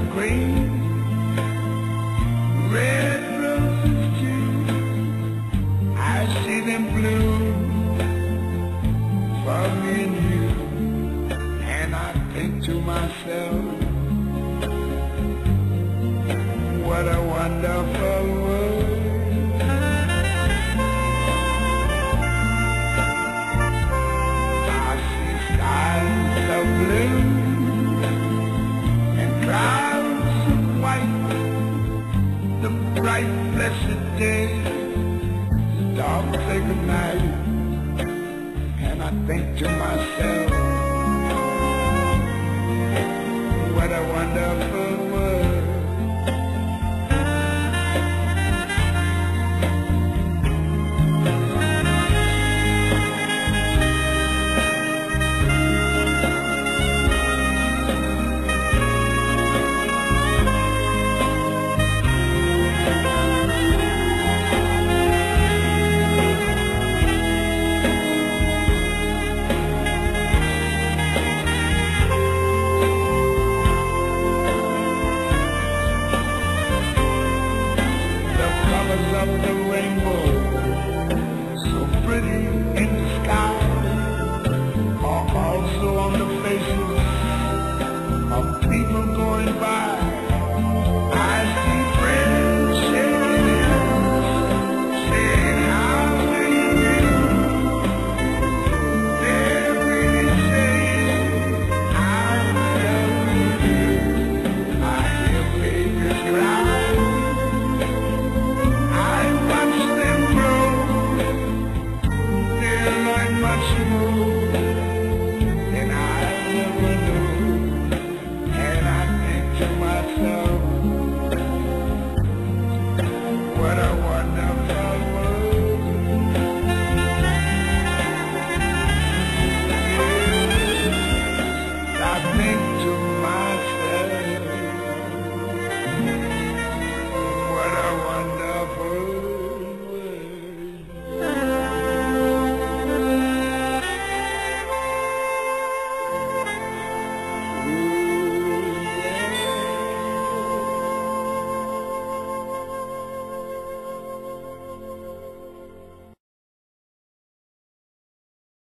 green, red roses too. I see them bloom for me and you, and I think to myself, what a wonderful world. I see skies of blue and clouds of white, the bright blessed day, the dark sacred night, and I think to myself,